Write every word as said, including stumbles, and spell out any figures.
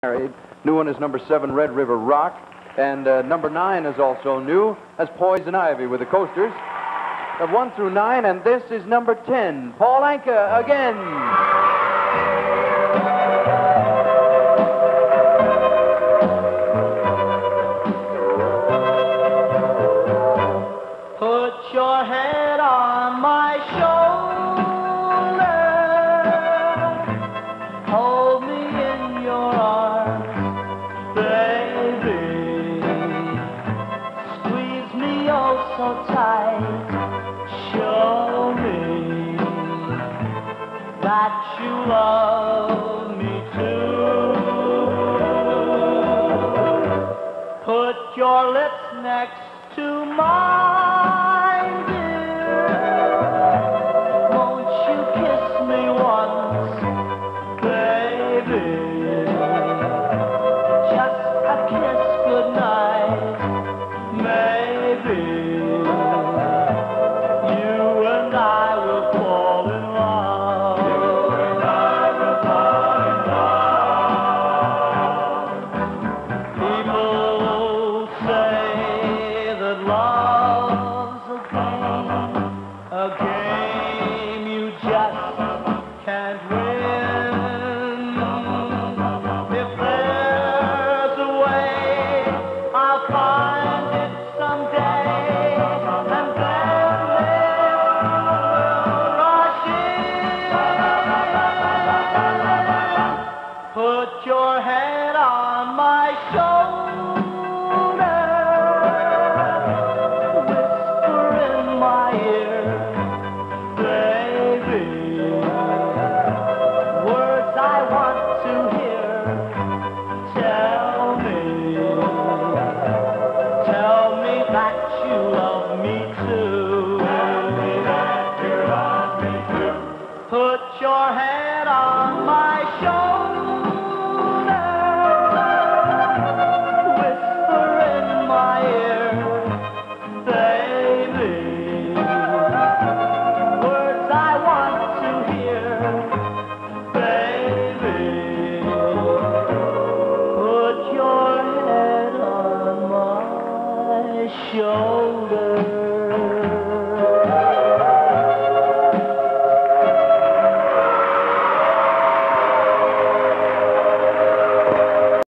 New one is number seven, Red River Rock. And uh, number nine is also new. That's Poison Ivy with the coasters. Of one through nine, and this is number ten, Paul Anka again. Put your head on my shoulder, hold me in your arms, baby, squeeze me oh so tight, show me that you love me too. Put your lips next to mine, dear. Won't you kiss me once, baby? Just a kiss goodnight, maybe. You and I will fall in love. You and I will fall in love. People say that love's a game, a game you just can't win. If there's a way, I'll find it someday, and then we'll rush in. Put your head on my shoulder, put your head on my shoulder, whisper in my ear, baby, words I want to hear, baby, put your head on my shoulder.